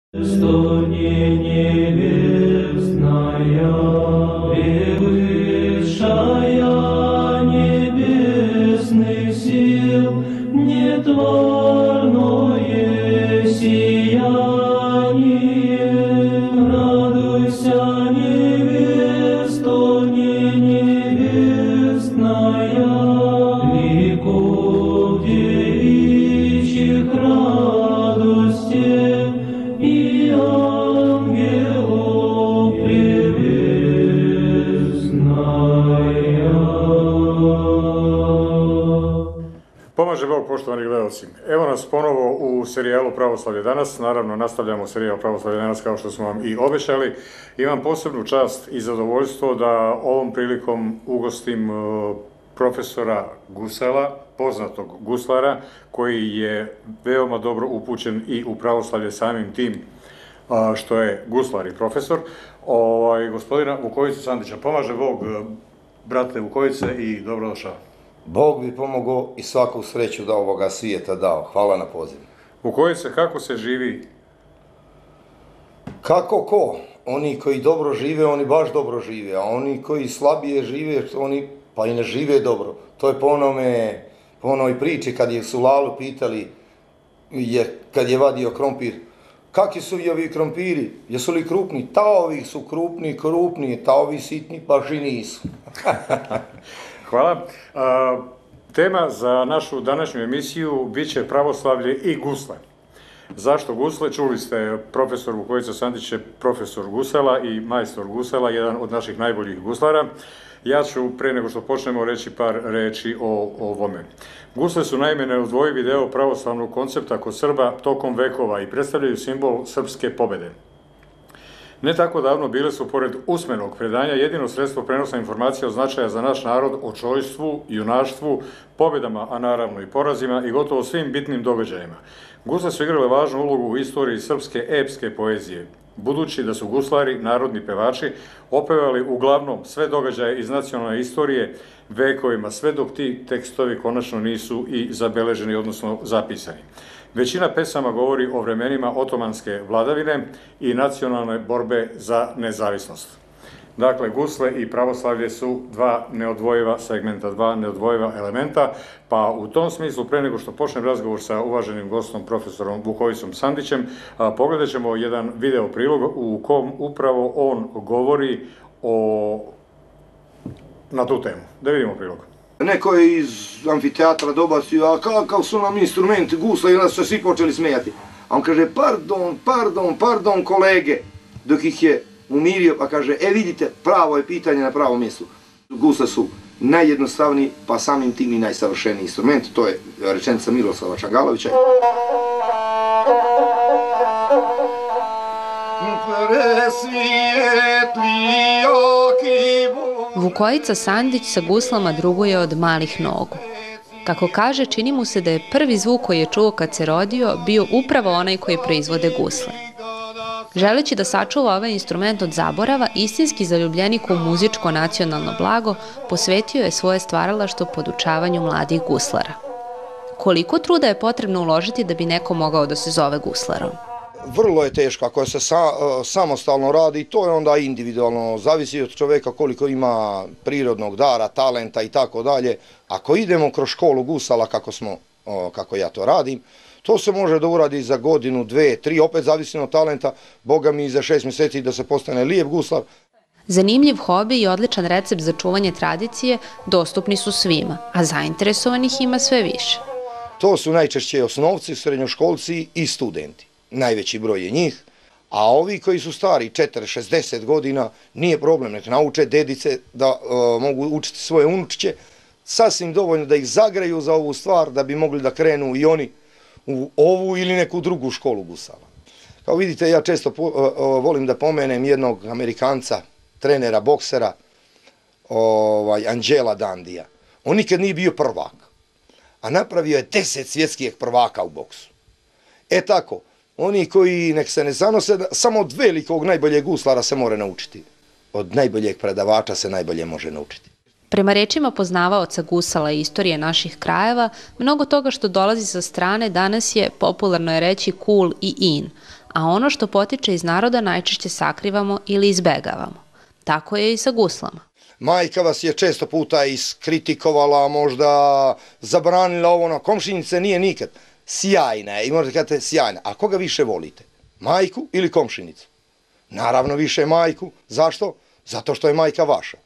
Стони небесная, превышая небесных сил, нетворное сияние. Радуйся, невеста, небесная, ликов девичьих радостей и ангелов превесная. Pomaže Bog, poštovani gledalci. Evo nas ponovo u serijalu Pravoslavlje danas. Naravno, nastavljamo serijal Pravoslavlje danas kao što smo vam i obećali. Imam posebnu čast i zadovoljstvo da ovom prilikom ugostim profesora Gusela, poznatog guslara, koji je veoma dobro upućen i u pravoslavlje samim tim što je guslar i profesor, gospodina Vukojicu Sandića. Pomaže Bog, brate Vukojice, i dobrodošao. Bog bi pomogao i svaku sreću da ovoga svijeta dao. Hvala na pozivu. Vukojice, kako se živi? Kako ko? Oni koji dobro žive, oni baš dobro žive, a oni koji slabije žive, oni pa i ne žive dobro. To je po onoj priči kad je Sulalu pitali, kad je vadio krompir, kakvi su i ovi krompiri, jesu li krupni? Ta ovi su krupni, ta ovi sitni baš i nisu. Hvala. Tema za našu današnju emisiju biće pravoslavlje i gusle. Zašto gusle? Čuli ste, profesor Vukojica Sandić je profesor gusela i majstor gusela, jedan od naših najboljih guslara. Ja ću, pre nego što počnemo, reći par reči o ovome. Gusle su naime neodvojivi deo pravoslavnog koncepta kod Srba tokom vekova i predstavljaju simbol srpske pobede. Ne tako davno bile su, pored usmenog predanja, jedino sredstvo prenosa informacija od značaja za naš narod o čojstvu, junaštvu, pobedama, a naravno i porazima i gotovo svim bitnim događajima. Gusle su igrale važnu ulogu u istoriji srpske epske poezije, budući da su guslari, narodni pevači, opevali uglavnom sve događaje iz nacionalne istorije vekovima, sve dok ti tekstovi konačno nisu i zabeleženi, odnosno zapisani. Većina pesama govori o vremenima otomanske vladavine i nacionalne borbe za nezavisnost. Dakle, gusle i pravoslavlje su dva neodvojiva segmenta, dva neodvojiva elementa, pa u tom smislu, pre nego što počnem razgovor sa uvaženim gostom, profesorom Vukojicom Sandićem, pogledat ćemo jedan video prilog u kom upravo on govori na tu temu. Da vidimo prilog. Neko je iz amfiteatra dobacio, a kakav su nam instrumenti gusla, i onda su se svi počeli smijati. A on kaže, pardon kolege, dok ih je umirio, pa kaže, vidite, pravo je pitanje na pravom mjestu. Gusle su najjednostavniji, pa samim tim i najsavršeniji instrument, to je rečenica Miroslava Čangalovića. Vukojica Sandić sa guslama druguje od malih nogu. Kako kaže, čini mu se da je prvi zvuk koji je čuo kad se rodio bio upravo onaj koji proizvode gusle. Želeći da sačuva ovaj instrument od zaborava, istinski zaljubljenik u muzičko nacionalno blago posvetio je svoje stvaralaštvo podučavanju mladih guslara. Koliko truda je potrebno uložiti da bi neko mogao da se zove guslarom? Vrlo je teško, ako se samostalno radi, to je onda individualno, zavisi od čoveka koliko ima prirodnog dara, talenta i tako dalje. Ako idemo kroz školu gusala, kako ja to radim, to se može da uradi za godinu, 2, 3, opet zavisi od talenta, boga mi za 6 mjeseci da se postane lijep guslar. Zanimljiv hobi i odličan recept za čuvanje tradicije dostupni su svima, a zainteresovanih ima sve više. To su najčešće osnovci, srednjoškolci i studenti. Najveći broj je njih, a ovi koji su stari 40-60 godina, nije problem, nek nauče dedice da mogu učiti svoje unučiće, sasvim dovoljno da ih zagraju za ovu stvar, da bi mogli da krenu i oni u ovu ili neku drugu školu gusala. Kao vidite, ja često volim da pomenem jednog Amerikanca, trenera, boksera, Angela Dandija. On nikad nije bio prvak, a napravio je 10 svjetskih prvaka u boksu. Tako, oni koji nek se ne zanose, samo od velikog najboljeg guslara se more naučiti. Od najboljeg predavača se najbolje može naučiti. Prema rečima poznavaoca gusala i istorije naših krajeva, mnogo toga što dolazi sa strane danas je, popularno je reći, cool i in, a ono što potiče iz naroda najčešće sakrivamo ili izbegavamo. Tako je i sa guslama. Majka vas je često puta iskritikovala, možda zabranila ovo, na komšinice nije nikad. Sjajna je i možete kažete sjajna. A koga više volite? Majku ili komšinicu? Naravno više majku. Zašto? Zato što je majka vaša.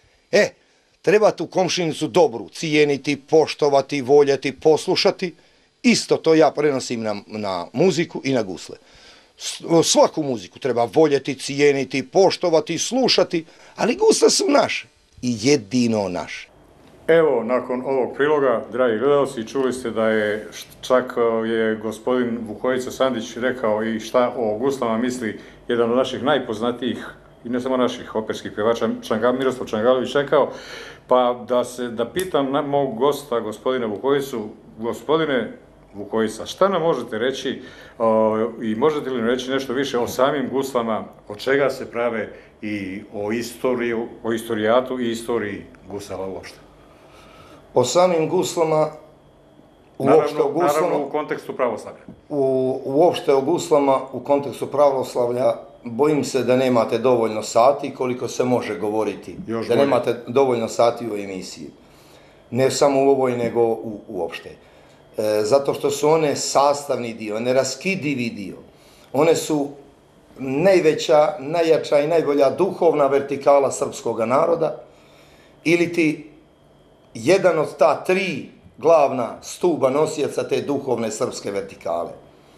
Treba tu komšinicu dobru cijeniti, poštovati, voljeti, poslušati. Isto to ja prenosim na muziku i na gusle. Svaku muziku treba voljeti, cijeniti, poštovati, slušati, ali gusle su naše i jedino naše. Evo, nakon ovog priloga, dragi gledalci, čuli ste da je čak je gospodin Vukojica Sandić rekao i šta o guslama misli jedan od naših najpoznatijih, i ne samo naših operskih pjevača, Miroslav Čangalović rekao, pa da pitam mog gosta, gospodina Vukojicu, gospodine Vukojica, šta nam možete reći i možete li nam reći nešto više o samim guslama, od čega se prave i o istorijatu i istoriji gusala uopšte? O samim guslama, naravno u kontekstu pravoslavlja. Uopšte o guslama u kontekstu pravoslavlja bojim se da nemate dovoljno sati koliko se može govoriti. Da nemate dovoljno sati u emisiji. Ne samo u ovoj, nego uopšte. Zato što su one sastavni dio, neraskidivi dio. One su najveća, najjača i najbolja duhovna vertikala srpskog naroda, ili ti jedan od ta tri glavna stuba nosioca te duhovne srpske vertikale.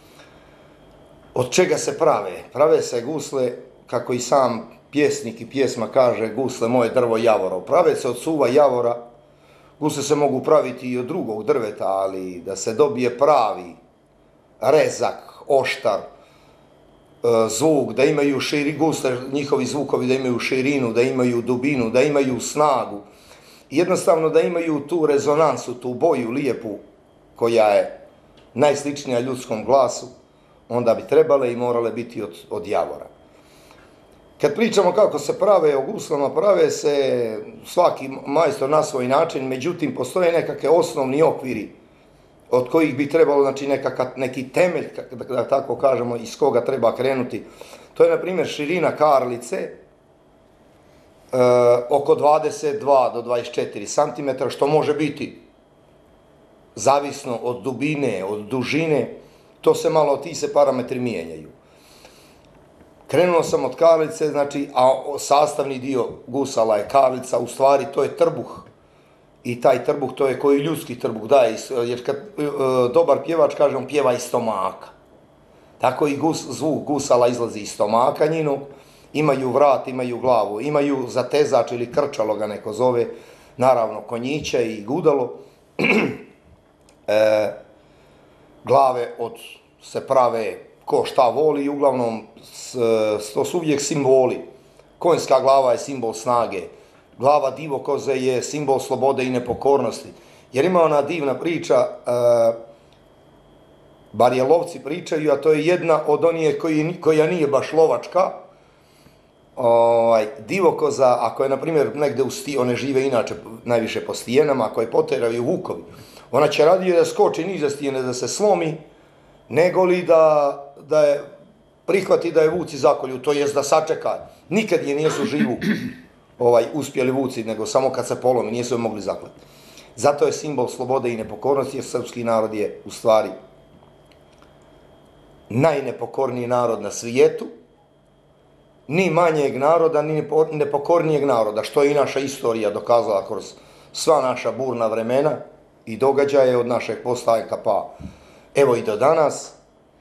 Od čega se prave? Prave se gusle, kako i sam pjesnik i pjesma kaže, gusle moje drvo javoro. Prave se od suva javora. Gusle se mogu praviti i od drugog drveta, ali da se dobije pravi rezak, oštar, zvuk, da imaju gusle, njihovi zvukovi da imaju širinu, da imaju dubinu, da imaju snagu. Jednostavno da imaju tu rezonansu, tu boju lijepu koja je najsličnija ljudskom glasu, onda bi trebale i morale biti od javora. Kad pričamo kako se prave o guslama, prave se svaki majstor na svoj način, međutim postoje nekakve osnovni okviri od kojih bi trebalo, znači neki temelj, da tako kažemo, iz koga treba krenuti. To je, na primjer, širina karlice, oko 22 do 24 cm, što može biti zavisno od dubine, od dužine, ti se parametri mijenjaju. Krenuo sam od karlice, znači, a sastavni dio gusala je karlica, u stvari to je trbuh. I taj trbuh, to je koji ljudski trbuh daje, jer kad dobar pjevač kaže, on pjeva iz stomaka. Tako i zvuk gusala izlazi iz stomaka njinog, imaju vrat, imaju glavu, imaju zatezač ili krčalo ga neko zove, naravno konjiće i gudalo. Glave se prave ko šta voli, uglavnom to su uvijek simboli. Konjska glava je simbol snage, glava divokoze je simbol slobode i nepokornosti. Jer ima ona divna priča, bar je lovci pričaju, a to je jedna od onih koja nije baš lovačka. Divokoza, ako je, na primjer, negde one žive inače najviše po stijenama, ako je poteraju vukovi, ona će radije da skoči niza stijene, da se slomi, nego li da je prihvati da je vuci zakolju, to jest da sačeka. Nikad je nisu živu uspjeli vuci, nego samo kad se polomi, nisu je mogli zaklati. Zato je simbol slobode i nepokornosti, jer srpski narod je u stvari najnepokorniji narod na svijetu, ni manjeg naroda, ni nepokornijeg naroda, što je i naša istorija dokazala kroz sva naša burna vremena i događaje od našeg postanka pa evo i do danas.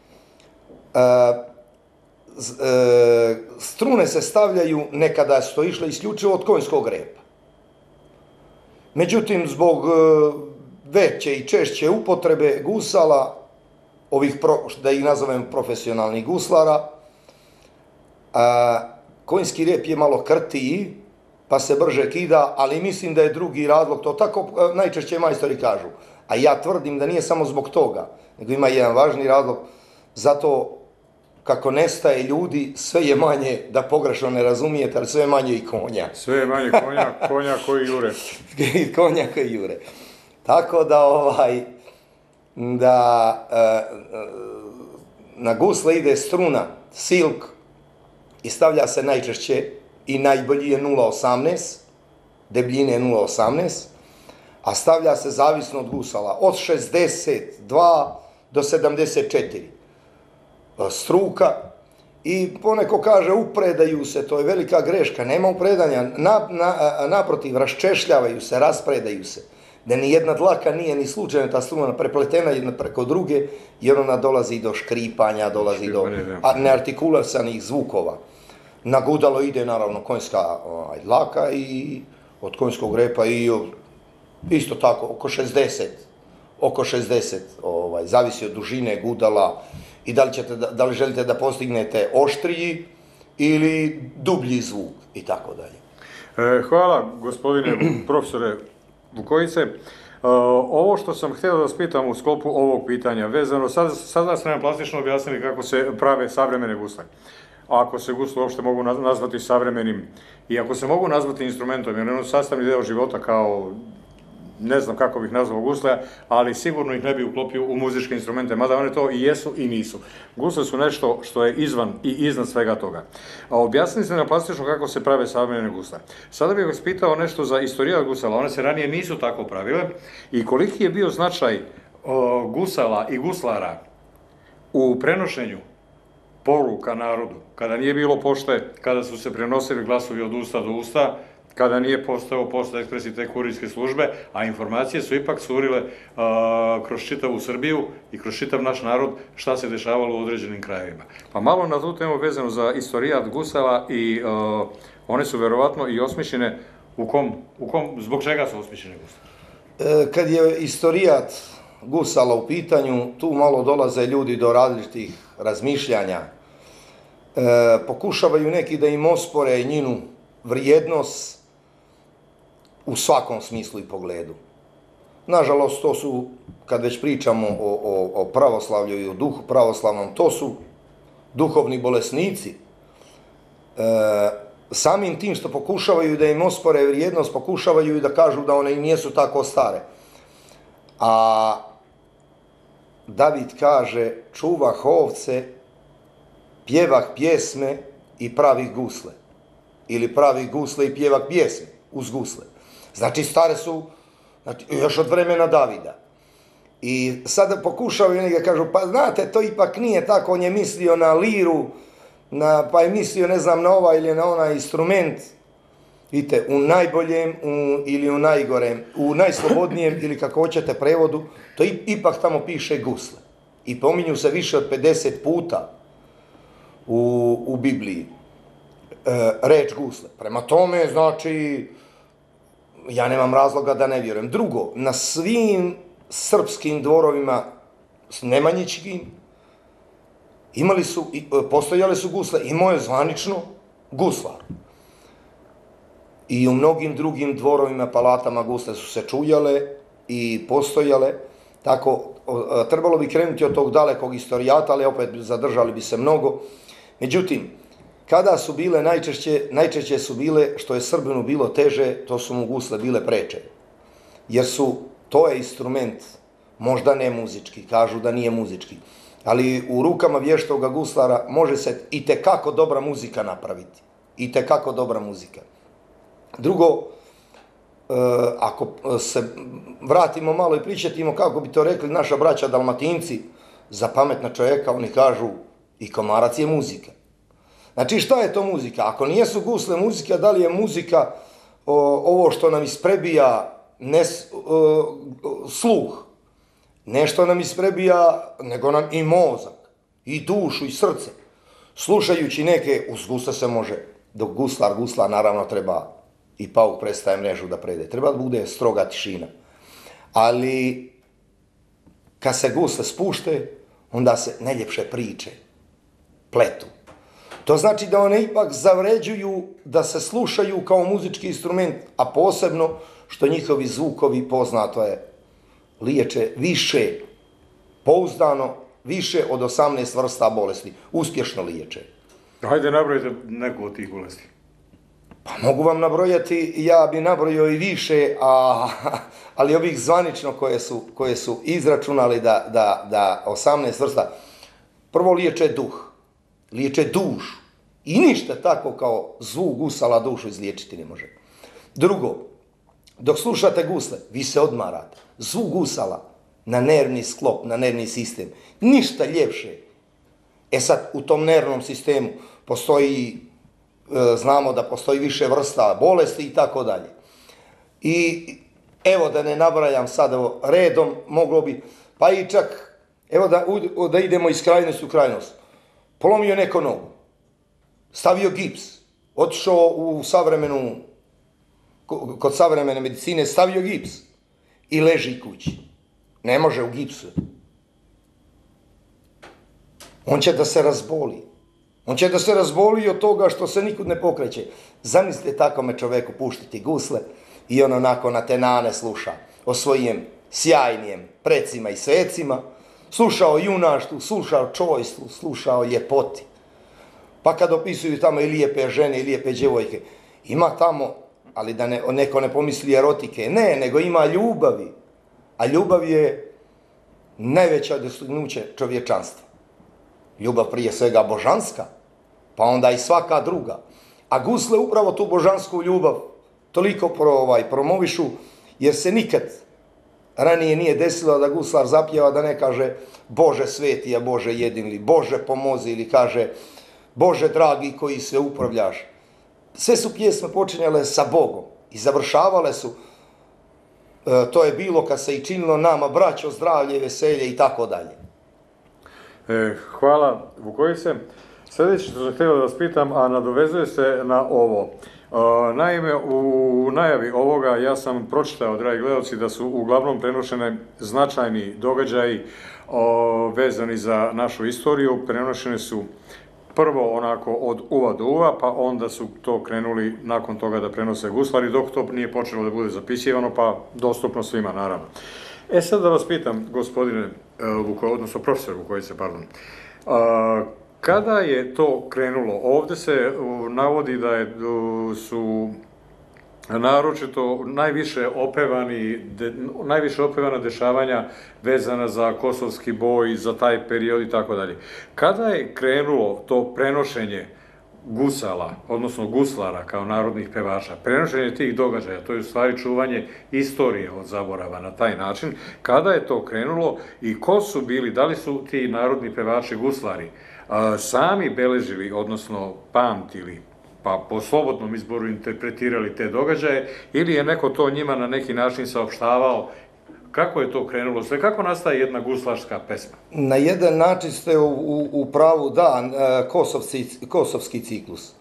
Strune se stavljaju, nekada su to išle isključivo od konjskog repa. Međutim, zbog veće i češće upotrebe gusala, ovih, da ih nazovem, profesionalnih guslara, konjski rep je malo krtiji, pa se brže kida, ali mislim da je drugi razlog, to tako najčešće majstori kažu. A ja tvrdim da nije samo zbog toga, nego ima jedan važni razlog, zato kako nestaje ljudi, sve je manje, da pogrešno ne razumijete, ali sve je manje i konja. Sve je manje konja koji jure. Konja koji jure. Tako da na gusle ide struna, silk, i stavlja se najčešće i najbolji je 0,18, debljine 0,18, a stavlja se zavisno od gusala, od 62 do 74 struka, i poneko kaže upredaju se, to je velika greška, nema upredanja, naprotiv, raščešljavaju se, raspredaju se, da ni jedna dlaka nije ni slučajno ta struna prepletena jedna preko druge, jer ona dolazi do škripanja, dolazi do neartikulasanih zvukova. Na gudalo ide naravno konjska dlaka i od konjskog repa i isto tako oko 60, zavisi od dužine gudala i da li želite da postignete oštriji ili dublji zvuk i tako dalje. Hvala gospodine profesore Vukojice. Ovo što sam htio da vas pitam u sklopu ovog pitanja, vezano, sada ste nam plastično objasnili kako se prave savremene gusle. Ako se gusle uopšte mogu nazvati savremenim i ako se mogu nazvati instrumentom, jer je ono sastavni deo života kao, ne znam kako bih nazvao gusle, ali sigurno ih ne bi uklopio u muzičke instrumente, mada one to i jesu i nisu. Gusle su nešto što je izvan i iznad svega toga. A objasnili ste nam plastično kako se prave savremene gusle. Sada bih vas pitao nešto za istorijat gusala, one se ranije nisu tako pravile, i koliki je bio značaj gusala i guslara u prenošenju poruka narodu, kada nije bilo pošte, kada su se prenosili glasovi od usta do usta, kada nije postao Pošta Ekspres i te kurirske službe, a informacije su ipak curile kroz čitavu Srbiju i kroz čitav naš narod šta se dešavalo u određenim krajevima. Pa malo na tu temu vezano za istorijat gusala, i one su verovatno i osmišljene zbog čega su osmišljene gusle? Kad je istorijat gusala u pitanju, tu malo dolaze ljudi do različitih razmišljanja. Pokušavaju neki da im ospore njenu vrijednost u svakom smislu i pogledu. Nažalost, to su, kad već pričamo o pravoslavlju i o duhu pravoslavnom, to su duhovni bolesnici. Samim tim što pokušavaju da im ospore vrijednost, pokušavaju i da kažu da one i nijesu tako stare. A David kaže, čuvah ovce, pjevah pjesme i pravih gusle. Ili pravih gusle i pjevah pjesme uz gusle. Znači, stare su još od vremena Davida. I sada pokušavaju neki kažu, pa znate, to ipak nije tako, on je mislio na liru, pa je mislio, ne znam, na ovaj ili na onaj instrument. Vidite, u najboljem ili u najgorem, u najslobodnijem ili kako hoćete prevodu, to ipak tamo piše gusle. I pominju se više od 50 puta u Bibliji reč gusle. Prema tome, znači, ja nemam razloga da ne vjerujem. Drugo, na svim srpskim dvorovima nemanjičkim postojale su gusle, imao je zvanično guslar. I u mnogim drugim dvorovima, palatama gusle su se čujale i postojale. Tako, trebalo bi krenuti od tog dalekog istorijata, ali opet zadržali bi se mnogo. Međutim, kada su bile najčešće su bile, što je Srbinu bilo teže, to su mu gusle bile preče. Jer to je instrument, možda ne muzički, kažu da nije muzički, ali u rukama vještoga guslara može se i tekako dobra muzika napraviti. I tekako dobra muzika. Drugo, ako se vratimo malo i pričatimo, kako bi to rekli naša braća Dalmatinci, za pametna čovjeka oni kažu i komarac je muzika. Znači, šta je to muzika? Ako nijesu gusle muzika, da li je muzika ovo što nam isprebija sluh? Nešto nam isprebija, nego nam i mozak, i dušu, i srce. Slušajući neke, uz gusle se može, dok guslar naravno treba, i pauk prestaje mrežu da prede. Treba da bude stroga tišina. Ali, kad se gusle spušte, onda se najljepše priče pletu. To znači da one ipak zavređuju da se slušaju kao muzički instrument, a posebno što njihovi zvukovi, poznato je, liječe više, pouzdano, više od 18 vrsta bolesti. Uspješno liječe. Hajde, nabrojite neku od tih bolesti. Pa mogu vam nabrojati, ja bi nabrojio i više, ali ovih zvanično koje su izračunali da 18 vrsta. prvo liječe duh, liječe dušu. I ništa tako kao zvuk gusala dušu izliječiti ne može. Drugo, dok slušate gusle, vi se odmarate. Zvuk gusala na nervni sklop, na nervni sistem. Ništa ljepše. E sad, u tom nervnom sistemu postoji, znamo da postoji više vrsta bolesti i tako dalje. I evo da ne nabrajam sad redom, moglo bi, pa i čak, evo da idemo iz krajnosti u krajnost. Polomio neko nogu, stavio gips, otišao u kod savremene medicine, stavio gips i leži kući. Ne može u gipsu. On će da se razboli. On će da se razboli od toga što se nikud ne pokreće. Zamislite takome čoveku puštiti gusle i on onako na tenane sluša o svojim sjajnijem precima i svecima, slušao junaštvu, slušao čojstvu, slušao ljepoti. Pa kad opisuju tamo i lijepe žene i lijepe djevojke, ima tamo, ali da neko ne pomisli erotike, ne, nego ima ljubavi. A ljubav je najveća dostignuće čovječanstva. Ljubav prije svega božanska, pa onda i svaka druga. A gusle upravo tu božansku ljubav toliko promovišu, jer se nikad ranije nije desilo da guslar zapjeva da ne kaže Bože sveti, a Bože jedin, ili Bože pomozi, ili kaže Bože dragi koji sve upravljaš. Sve su pjesme počinjale sa Bogom i završavale su, to je bilo kad se i činilo nama braćo, zdravlje, veselje i tako dalje. Hvala Vukojice. Sljedeće što sam htio da vas pitam, a nadovezuje se na ovo. Naime, u najavi ovoga ja sam pročitao, dragi gledalci, da su uglavnom prenošene značajni događaji vezani za našu istoriju. Prenošene su prvo onako od uva do uva, pa onda su to krenuli nakon toga da prenose guslari, dok to nije počelo da bude zapisivano, pa dostupno svima, naravno. Sad da vas pitam, gospodine odnosno profesor Vukojice, pardon, kada je to krenulo? Ovdje se navodi da su naročito najviše opevana dešavanja vezana za kosovski boj, za taj period i tako dalje. Kada je krenulo to prenošenje gusala, odnosno guslara kao narodnih pevača, prenošenje tih događaja, to je u stvari čuvanje istorije od zaborava na taj način, kada je to krenulo i ko su bili, da li su ti narodni pevači guslari sami beležili, odnosno pamtili, pa po slobodnom izboru interpretirali te događaje, ili je neko to njima na neki način saopštavao? Kako je to krenulo? Sve kako nastaje jedna guslarska pesma? Na jedan način ste u pravu, da, kosovski ciklus.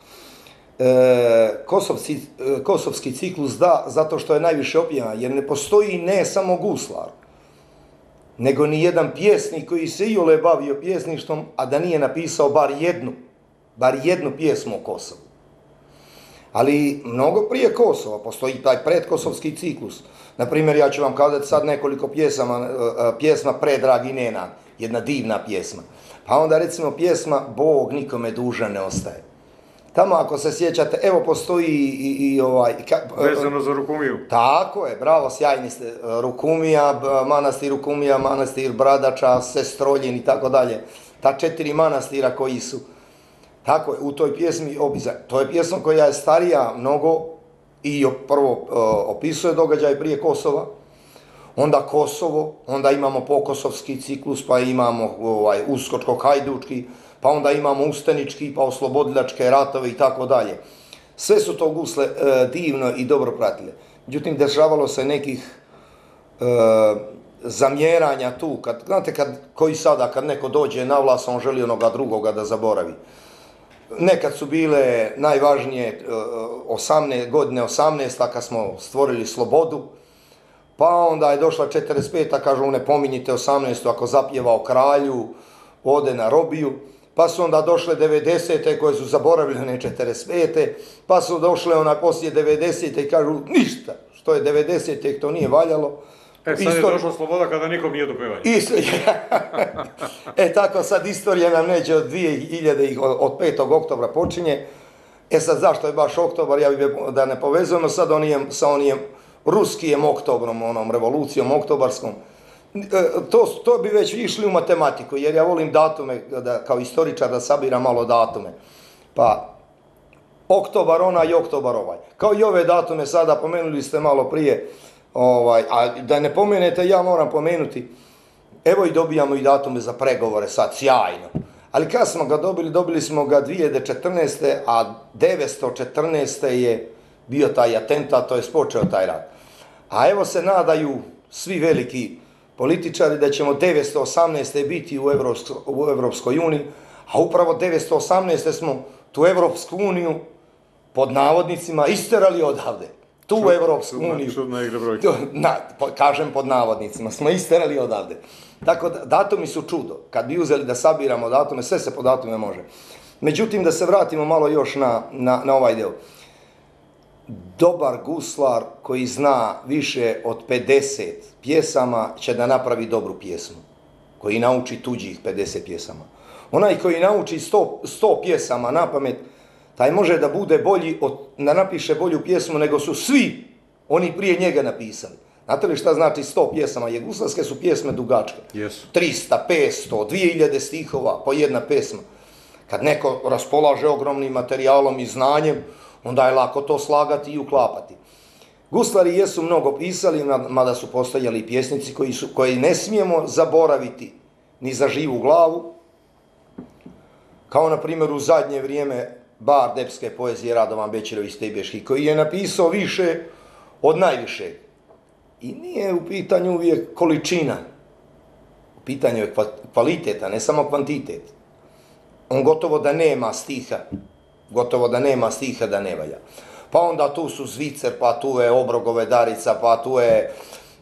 Kosovski ciklus, da, zato što je najviše opjevan, jer ne postoji ne samo guslar, nego ni jedan pjesnik koji se iole bavio pjesništvom, a da nije napisao bar jednu pjesmu o Kosovu. Ali mnogo prije Kosova postoji taj predkosovski ciklus. Naprimjer, ja ću vam kazati sad nekoliko pjesma Predragi Nenad, jedna divna pjesma. Pa onda recimo pjesma Bog nikome dužan ne ostaje. Tamo ako se sjećate, evo postoji vezano za Rukumiju. Tako je, bravo, sjajni ste. Rukumija, manastir Bradača, Sestroljin i tako dalje. Ta 4 manastira koji su. Tako je, u toj pjesmi, to je pjesma koja je starija mnogo i prvo opisuje događaj prije Kosova, onda Kosovo, onda imamo pokosovski ciklus, pa imamo uskočko-hajdučki, pa onda imamo ustanički, pa oslobodilačke ratove i tako dalje. Sve su to gusle divno i dobro pratile. Međutim, dešavalo se nekih zamjeranja tu, znate, koji sada, kad neko dođe na vlast, on želi onoga drugoga da zaboravi. Nekad su bile najvažnije godine 18. kad smo stvorili slobodu, pa onda je došla 45. kažu ne pominjite 18. ako zapjeva o kralju, ode na robiju, pa su onda došle 90. koje su zaboravile ne 45. pa su došle poslije 90. i kažu ništa, što je 90. to nije valjalo. Sad je došla sloboda kada nikom nije do pevanja. Tako sad istorija nam neće od 2000, od 5. oktobra počinje. Sad zašto je baš oktobar, ja bih da ne povezujemo sad sa onim ruskijem oktobrom, onom revolucijom oktobarskom. To bi već išli u matematiku, jer ja volim datume, kao istoričar da sabiram malo datume. Pa, oktobar onaj i oktobar ovaj. Kao i ove datume sada, pomenuli ste malo prije, a da ne pomenete, ja moram pomenuti, evo i dobijamo i datume za pregovore sad, sjajno. Ali kad smo ga dobili smo ga 2014. a 914. je bio taj atentat, to je počeo taj rat. A evo se nadaju svi veliki političari da ćemo 918. biti u Evropskoj uniji, a upravo 918. smo tu Evropsku uniju pod navodnicima isterali odavde. Tu Evropsku uniju, kažem pod navodnicima, smo isterali odavde. Tako da, datumi su čudo. Kad bi uzeli da sabiramo datume, sve se po datume može. Međutim, da se vratimo malo još na ovaj deo. Dobar guslar koji zna više od 50 pjesama će da napravi dobru pjesmu. Koji nauči tuđih 50 pjesama. Onaj koji nauči 100 pjesama na pamet, taj može da bude bolji, da napiše bolju pjesmu nego su svi oni prije njega napisali. Znate li šta znači 100 pjesama? Jer guslarske su pjesme dugačke. 300, 500, 2000 stihova po jedna pjesma. Kad neko raspolaže ogromnim materijalom i znanjem, onda je lako to slagati i uklapati. Guslari jesu mnogo pisali, mada su postojali i pjesnici koji ne smijemo zaboraviti ni za živu glavu, kao na primjer u zadnje vrijeme bard epske poezije Radovan Bećirović Stebeški, koji je napisao više od najviše. I nije u pitanju uvijek količina, u pitanju je kvaliteta, ne samo kvantitet. On gotovo da nema stiha da ne valja. Pa onda tu su Zvicer, pa tu je Obrogove Darica, pa tu je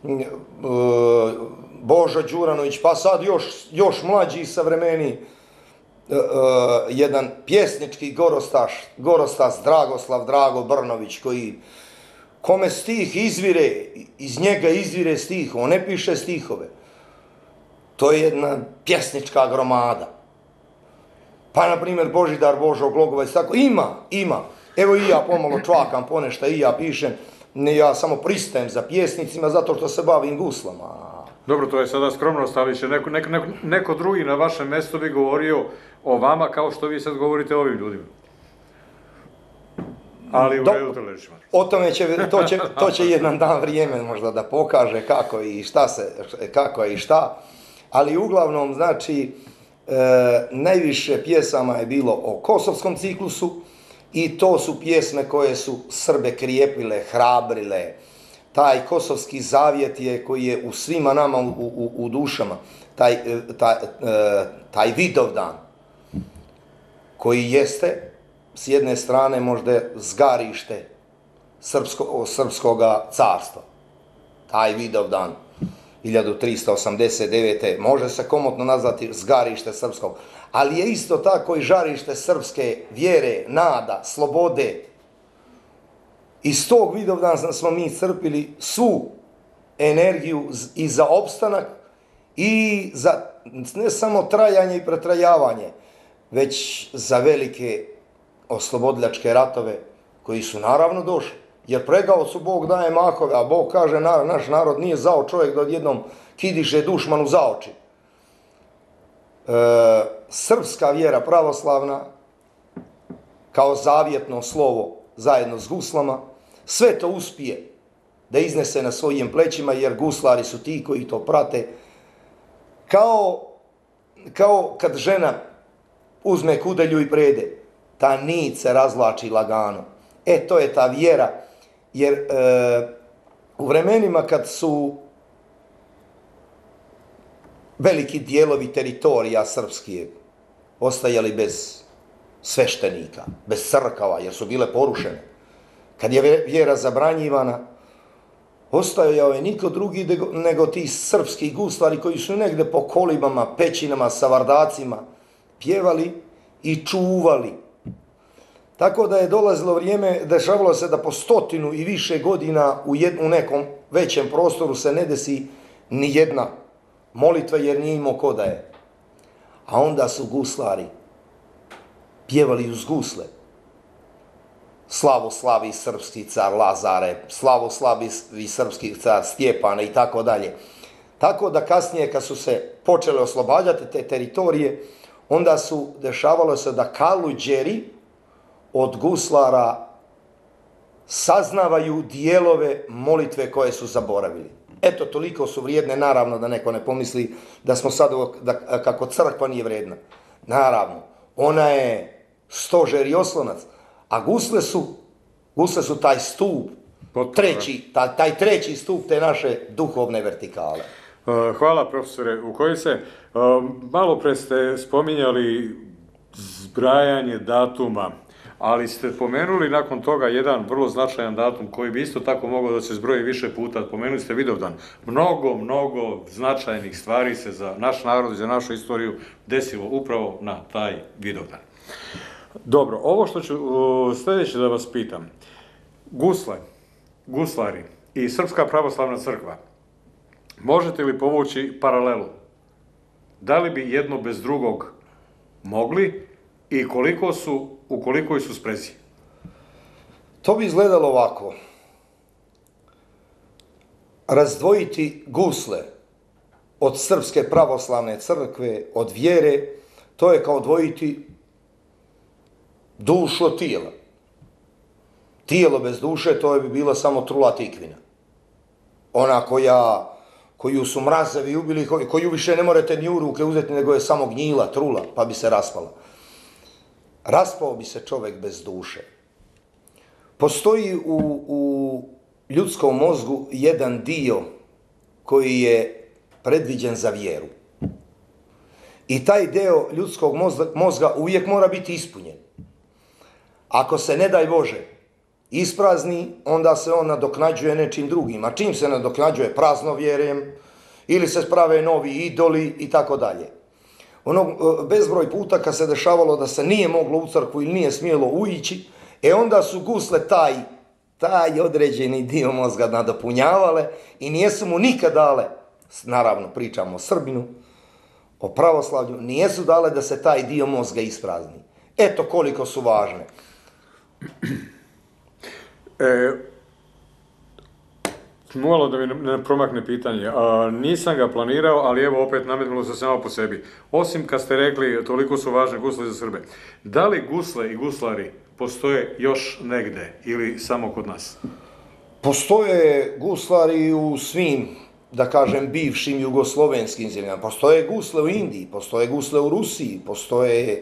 Božo Đuranović, pa sad još mlađi i savremeniji, jedan pjesnički Gorostas Dragoslav Drago Brnović, kome stih izvire, iz njega izvire stih, on ne piše stihove. To je jedna pjesnička gromada. Pa, na primjer, Božidar Božo Glogovac, tako, ima. Evo i ja pomalo čvakam ponešta, i ja pišem, ja samo pristajem za pjesnicima zato što se bavim guslama. Dobro, to je sada skromnost, ali će neko drugi na vašem mjestu bi govorio o vama kao što vi sad govorite o ovim ljudima. Ali u redu to ležimo. O tome to će jedan dan vrijeme možda da pokaže kako je i šta. Ali uglavnom, znači, najviše pjesama je bilo o kosovskom ciklusu i to su pjesme koje su Srbe krijepile, hrabrile. Taj kosovski zavjet je koji je u svima nama u dušama, taj Vidovdan koji jeste s jedne strane možda zgarište srpskoga carstva. Taj Vidovdan 1389. može se komotno nazvati zgarište srpskog, ali je isto tako i žarište srpske vjere, nada, slobode. Iz tog Vidovdana smo mi crpili svu energiju i za opstanak i za ne samo trajanje i pretrajavanje, već za velike oslobodilačke ratove koji su naravno došli. Jer pregaocu Bog daje mahove, a Bog kaže naš narod nije zao čovjek da odjednom kidiše dušmanu za oči. Srpska vjera pravoslavna kao zavjetno slovo zajedno s guslama, sve to uspije da iznese na svojim plećima, jer guslari su ti koji to prate. Kao kad žena uzme kudelju i prede, ta nit se razvlači lagano. To je ta vjera, jer u vremenima kad su veliki dijelovi teritorija srpskije ostajali bez sveštenika, bez crkava, jer su bile porušene, kad je vjera zabranjivana, ostajao je niko drugi nego ti srpski guslari koji su negde po kolibama, pećinama, sa vardacima pjevali i čuvali. Tako da je dolazilo vrijeme, dešavalo se da po 100 i više godina u nekom većem prostoru se ne desi ni jedna molitva jer nije imao ko da je. A onda su guslari pjevali uz gusle. Slavoslavi srpski car Lazare, slavoslavi srpski car Stjepane i tako dalje. Tako da kasnije kad su se počele oslobađati te teritorije, onda su dešavalo se da kaluđeri od guslara saznavaju dijelove molitve koje su zaboravili. Eto, toliko su vrijedne, naravno da neko ne pomisli da smo sad, kako crkva nije vrijedna. Naravno, ona je stožer i oslonac, a gusle su taj stup, taj treći stup te naše duhovne vertikale. Hvala profesore Vukojice. Malo pre ste spominjali zbrajanje datuma, ali ste pomenuli nakon toga jedan vrlo značajan datum koji bi isto tako mogao da se zbroji više puta. Pomenuli ste Vidovdan. Mnogo značajnih stvari se za naš narod i za našu istoriju desilo upravo na taj Vidovdan. Dobro, ovo što ću sljedeće da vas pitam. Guslari i Srpska pravoslavna crkva, možete li povući paralelu? Da li bi jedno bez drugog mogli i u kolikoj su sprezi? To bi izgledalo ovako. Razdvojiti gusle od Srpske pravoslavne crkve, od vjere, to je kao odvojiti dušu od tijela. Tijelo bez duše, to bi bila samo trula tikvina. Ona koju su mrazevi ubili, koju više ne morate ni u ruke uzeti, nego je samo gnjila, trula, pa bi se raspala. Raspao bi se čovjek bez duše. Postoji u ljudskom mozgu jedan dio koji je predviđen za vjeru. I taj deo ljudskog mozga uvijek mora biti ispunjen. Ako se, ne daj Bože, isprazni, onda se on nadoknađuje nečim drugim. A čim se nadoknađuje? Praznovjerjem, ili se sprave novi idoli i tako dalje. Bezbroj puta kad se dešavalo da se nije moglo u crkvu ili nije smjelo uići, onda su gusle taj određeni dio mozga nadopunjavale i nijesu mu nikad dale, naravno pričamo o Srbinu, o pravoslavlju, nijesu dale da se taj dio mozga isprazni. Eto koliko su važne. Malo da mi ne promakne pitanje. Nisam ga planirao, ali evo opet nametnulo se samo po sebi. Osim kad ste rekli toliko su važne gusle za Srbe, da li gusle i guslari postoje još negde ili samo kod nas? Postoje guslari u svim, da kažem, bivšim jugoslovenskim zemljama. Postoje gusle u Indiji, postoje gusle u Rusiji, postoje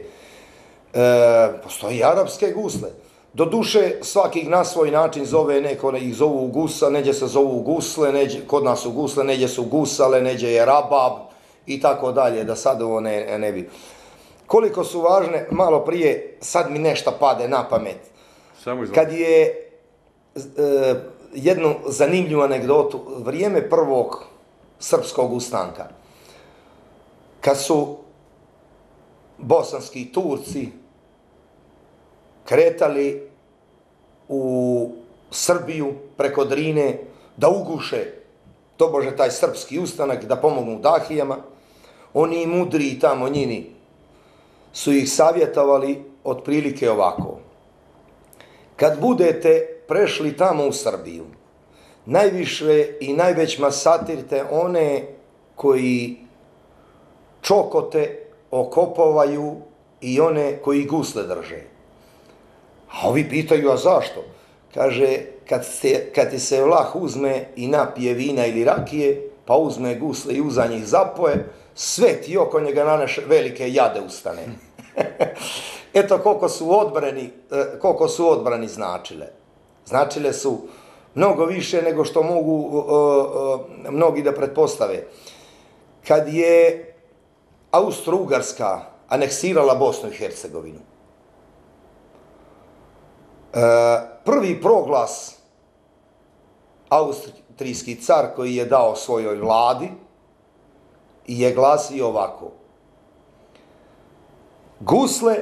i arapske gusle. Doduše, svaki na svoj način zove, neko ih zovu gusa, neđe se zovu gusle, kod nas su gusle, neđe su gusale, neđe je rabab i tako dalje, da sad ovo ne bi. Koliko su važne, malo prije, sad mi nešto pade na pamet. Kad je jednu zanimljivu anegdotu, vrijeme prvog srpskog ustanka, kad su bosanski Turci kretali u Srbiju preko Drine da uguše tobože taj srpski ustanak, da pomognu Dahijama, oni mudri tamo njini su ih savjetovali otprilike ovako. Kad budete prešli tamo u Srbiju, najviše i najveć masatirte one koji čokote okopovaju i one koji gusle drže. A ovi pitaju, a zašto? Kaže, kad ti se vlah uzme i napije vina ili rakije, pa uzme gusle i uza njih zapoje, sve ti oko njega naneše velike jade ustane. Eto koliko su odbrani značile. Značile su mnogo više nego što mogu mnogi da pretpostave. Kad je Austro-Ugarska aneksirala Bosnu i Hercegovinu, prvi proglas austrijski car koji je dao svojoj vladi je glasio ovako: gusle,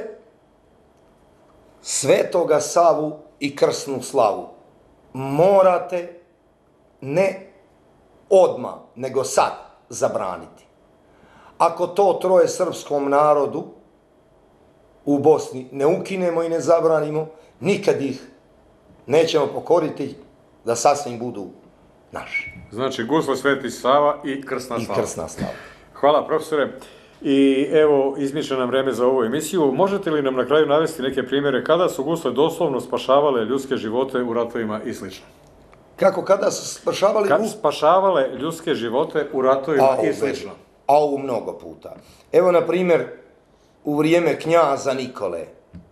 Svetoga Savu i krsnu slavu morate ne odmah, nego sad zabraniti. Ako to troje srpskom narodu u Bosni ne ukinemo i ne zabranimo, nikad ih nećemo pokoriti da sasvim budu naši. Znači gusle Sveti Sava i Krsna I slava. Krsna slava. Hvala profesore. I evo, izmiče nam vreme za ovu emisiju. Možete li nam na kraju navesti neke primjere kada su gusle doslovno spašavale ljudske živote u ratovima i sl.? Kako kada su spašavali Spašavale ljudske živote u ratovima i sl.? A ovo mnogo puta. Evo, na primjer, u vrijeme knjaza Nikole,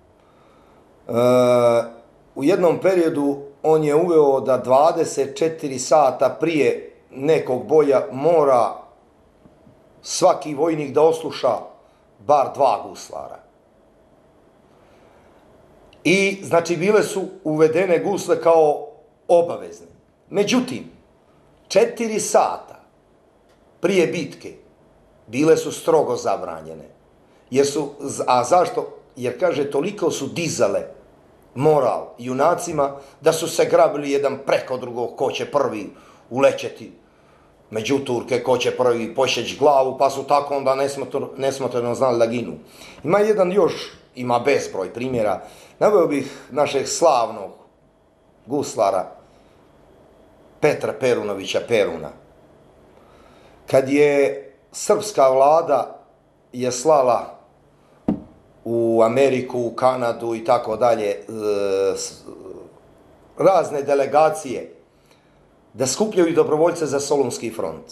u jednom periodu on je uveo da 24 sata prije nekog boja mora svaki vojnik da osluša bar 2 guslara. I, znači, bile su uvedene gusle kao obavezne. Međutim, 4 sata prije bitke bile su strogo zabranjene. A zašto? Jer, kaže, toliko su dizale moral junacima da su se grabili jedan preko drugog ko će prvi ulećeti među Turke, ko će prvi pošeć glavu, pa su tako onda nesmotreno znali da ginu. Ima bezbroj primjera. Naveo bih našeg slavnog guslara Petra Perunovića Peruna. Kad je srpska vlada je slala u Ameriku, u Kanadu i tako dalje razne delegacije da skupljaju dobrovoljce za Solunski front.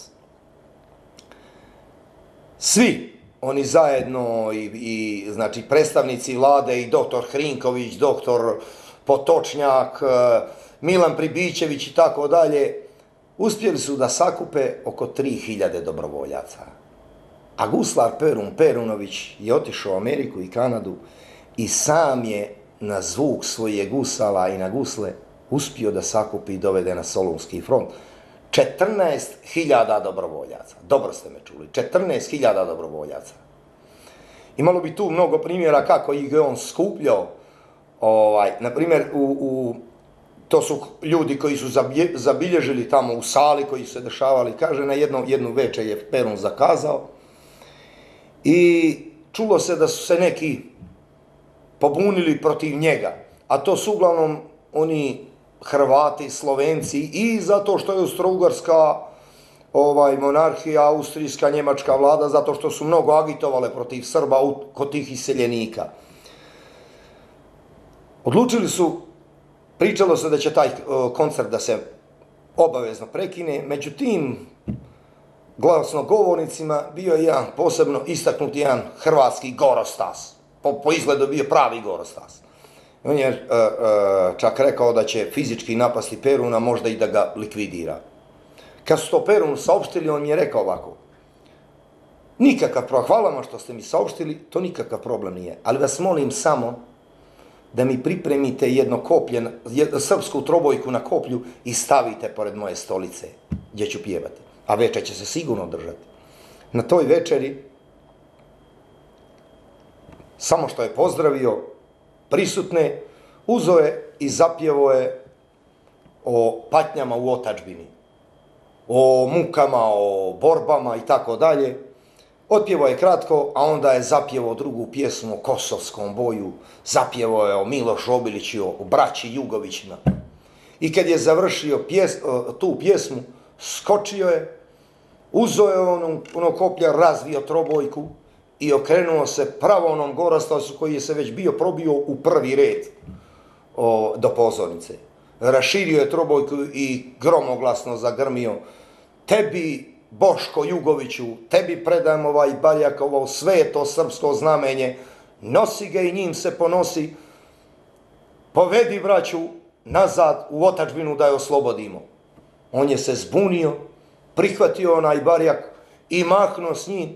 Svi oni zajedno i znači predstavnici vlade i doktor Hrinković, doktor Potočnjak, Milan Pribićević i tako dalje, uspjeli su da sakupe oko 3000 dobrovoljaca. A guslar Perun Perunović je otišao u Ameriku i Kanadu i sam je na zvuk svoje gusala i na gusle uspio da sakupi i dovede na Solunski front 14.000 dobrovoljaca. Dobro ste me čuli, 14.000 dobrovoljaca. Imalo bi tu mnogo primjera kako ih je on skupljao. Naprimjer, to su ljudi koji su zabilježili tamo u sali koji su se dešavali. Kaže, na jednu večer je Perun zakazao i čulo se da su se neki pobunili protiv njega. A to su uglavnom oni Hrvati, Slovenci i zato što je Austro-Ugarska monarhija, austrijska, njemačka vlada, zato što su mnogo agitovale protiv Srba kod tih iseljenika. Odlučili su, pričalo se da će taj koncert da se obavezno prekine, međutim, glasnogovornicima bio je jedan posebno istaknuti jedan hrvatski Gorostas. Po izgledu bio pravi Gorostas. On je čak rekao da će fizički napasti Peruna, možda i da ga likvidira. Kad su to Perunu saopštili, on je rekao ovako: nikakav problem, hvala vam što ste mi saopštili, to nikakav problem nije, ali vas molim samo da mi pripremite jedno koplje, srpsku trobojku na koplju i stavite pored moje stolice gdje ću pjevati. A večer će se sigurno održati. Na toj večeri, samo što je pozdravio prisutne, uzeo je i zapjevao je o patnjama u otadžbini, o mukama, o borbama i tako dalje. Otpjevao je kratko, a onda je zapjevao drugu pjesmu o kosovskom boju, zapjevao je o Milošu Obiliću, o braći Jugovićima. I kad je završio tu pjesmu, skočio je, uzeo je ono koplje, razvio trobojku i okrenuo se pravo onom Gorostasu koji je se već bio probio u prvi red do pozornice. Raširio je trobojku i gromoglasno zagrmio: tebi, Boško Jugoviću, tebi predajem ovaj baljak, ovo sveto srpsko znamenje, nosi ga i njim se ponosi, povedi braću nazad u otadžbinu da je oslobodimo. On je se zbunio, prihvatio onaj barjak i mahnuo s njim.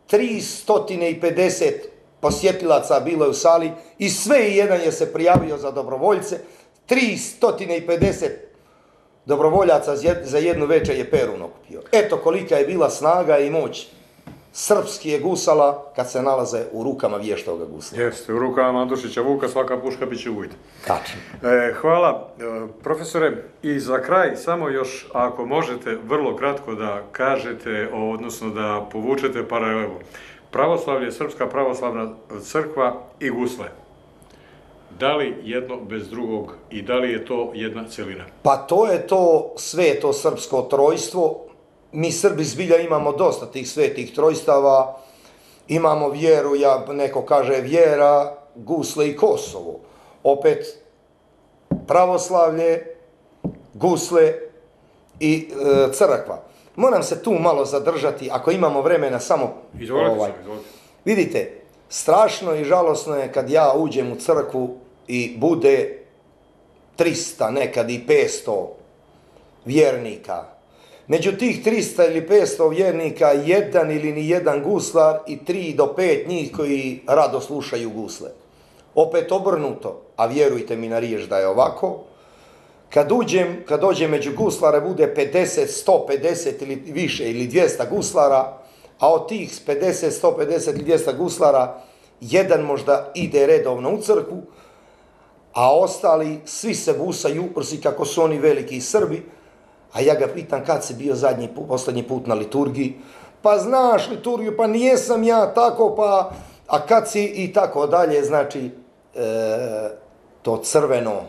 350 posjetilaca bilo je u sali i sve i jedan je se prijavio za dobrovoljce. 350 dobrovoljaca za jednu večer je Perun okupio. Eto kolika je bila snaga i moć srpskih gusala kad se nalaze u rukama vještoga gusla. Jeste, u rukama Andušića Vuka svaka puška bit će uvijek. Tačno. Hvala, profesore. I za kraj, samo još, ako možete, vrlo kratko da kažete, odnosno da povučete paralelu. Pravoslavlje, Srpska pravoslavna crkva i gusle. Da li jedno bez drugog i da li je to jedna celina? Pa to je to sveto srpsko trojstvo. Mi Srbi zbilja imamo dosta tih svetih trojstava. Imamo vjeru, neko kaže vjera, gusle i Kosovo. Opet pravoslavlje, gusle i crkva. Moram se tu malo zadržati, ako imamo vremena, samo... Izvolite. Vidite, strašno i žalosno je kad ja uđem u crkvu i bude 300, nekad i 500 vjernika. Među tih 300 ili 500 vjernika, jedan ili ni jedan guslar i 3 do 5 njih koji rado slušaju gusle. Opet obrnuto, a vjerujte mi na riječ da je ovako, kad dođem među guslare bude 50, 150 ili više ili 200 guslara, a od tih 50, 150 ili 200 guslara jedan možda ide redovno u crkvu, a ostali svi se busaju uprsi kako su oni veliki Srbi, a ja ga pitam kad si bio posljednji put na liturgiji, pa znaš liturgiju, pa nijesam ja tako, pa a kad si i tako dalje, znači to crveno,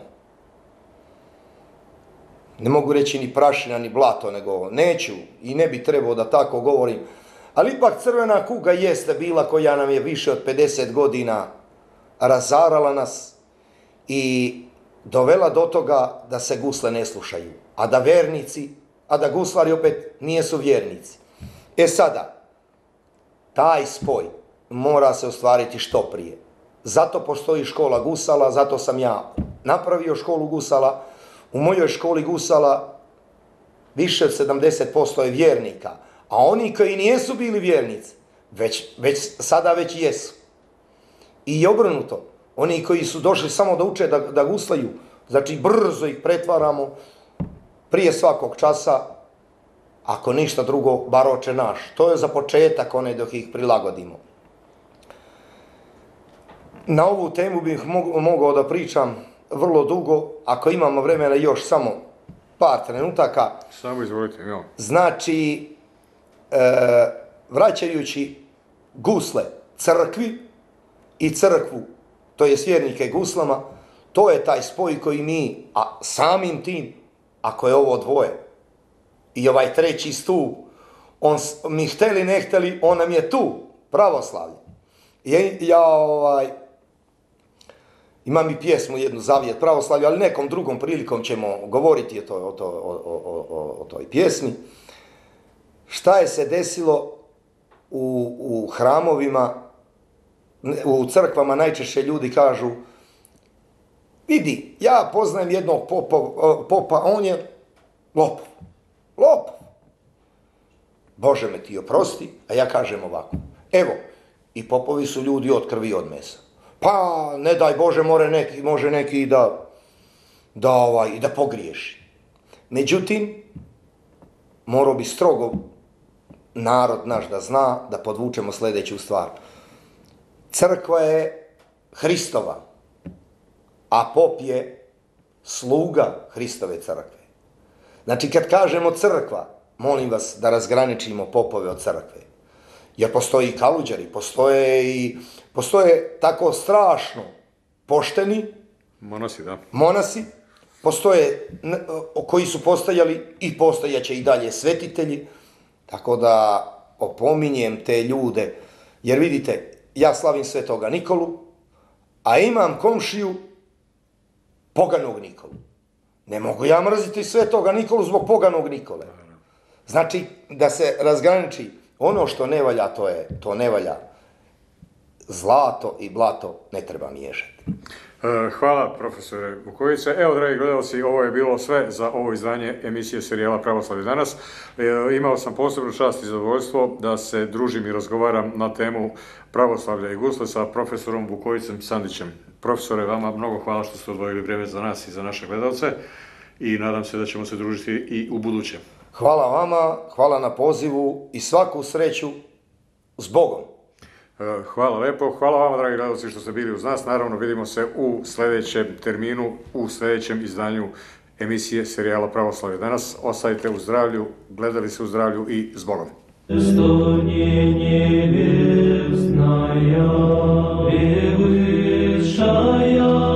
ne mogu reći ni prašina ni blato, nego neću i ne bi trebao da tako govorim, ali ipak crvena kuga jeste bila koja nam je više od 50 godina razarala nas i dovela do toga da se gusle ne slušaju, a da guslari opet nijesu vjernici. E sada, taj spoj mora se ostvariti što prije. Zato postoji škola gusala, zato sam ja napravio školu gusala. U mojoj školi gusala više od 70% je vjernika, a oni koji nijesu bili vjernici, sada već jesu. I obrnuto, oni koji su došli samo da uče da guslaju, znači brzo ih pretvaramo prije svakog časa, ako ništa drugo, bar Oče naš. To je za početak onaj dok ih prilagodimo. Na ovu temu bih mogao da pričam vrlo dugo, ako imamo vremena još samo par trenutaka. Samo izvolite, ja. Znači, vraćajući gusle crkvi i crkvu, to je vjernike guslama, to je taj spoj koji mi, a samim tim, ako je ovo dvoje i ovaj treći stup, mi hteli ne hteli, on nam je tu, pravoslavlje. Imam i pjesmu, jednu Zavjet pravoslavlja, ali nekom drugom prilikom ćemo govoriti o toj pjesmi. Šta je se desilo u hramovima, u crkvama najčešće ljudi kažu, vidi, ja poznajem jednog popa, on je lopov. Bože me ti oprosti, a ja kažem ovako. Evo, i popovi su ljudi od krvi i od mesa. Pa, ne daj Bože, može neki da pogriješi. Međutim, morao bi strogo narod naš da zna, da podvučemo sljedeću stvar. Crkva je Hristova, a pop je sluga Hristove crkve. Znači, kad kažemo crkva, molim vas da razgraničimo popove od crkve. Jer postoji i kaluđari, postoje tako strašno pošteni monasi, postoje koji su postojali i postojaće i dalje svetitelji, tako da opominjem te ljude, jer vidite, ja slavim Svetoga Nikolu, a imam komšiju poganog Nikolu. Ne mogu ja mrziti Svetoga Nikolu zbog poganog Nikole. Znači, da se razgraniči, ono što ne valja, to ne valja. Zlato i blato ne treba miješati. Hvala, profesore Vukovice. Evo, dragi gledalci, ovo je bilo sve za ovo izdanje emisije serijala Pravoslavlje danas. Imao sam posebnu čast i zadovoljstvo da se družim i razgovaram na temu pravoslavlja i gusle sa profesorom Vukovicem Sandićem. Profesore, vama mnogo hvala što ste odvojili vrijeme za nas i za naše gledalce i nadam se da ćemo se družiti i u buduće. Hvala vama, hvala na pozivu i svaku sreću s Bogom. Hvala lepo, hvala vama, dragi gledalci, što ste bili uz nas. Naravno, vidimo se u sljedećem terminu, u sljedećem izdanju emisije serijala Pravoslavlje danas. Ostajte u zdravlju, gledali se u zdravlju i s Bogom. Nебесная, превышая